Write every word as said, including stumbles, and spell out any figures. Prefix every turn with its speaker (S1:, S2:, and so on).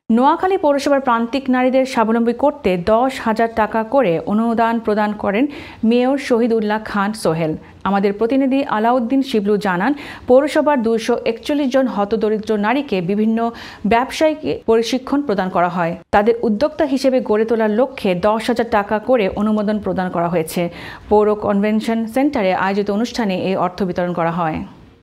S1: নোয়াখালী পৌরসভার প্রান্তিক নারীদের স্বাবলম্বী করতে দশ হাজার টাকা করে অনুদান প্রদান করেন মেয়র শহীদুল্লাহ খান সোহেল। আমাদের প্রতিনিধি আলাউদ্দিন শিবলু জানান, পৌরসভার দুইশো একচল্লিশ জন হতদরিদ্র নারীকে বিভিন্ন ব্যবসায়িক প্রশিক্ষণ প্রদান করা হয়। তাদের উদ্যোক্তা হিসেবে গড়ে তোলার লক্ষ্যে দশ হাজার টাকা করে অনুমোদন প্রদান করা হয়েছে। পৌর কনভেনশন সেন্টারে আয়োজিত অনুষ্ঠানে এই অর্থ বিতরণ করা হয়।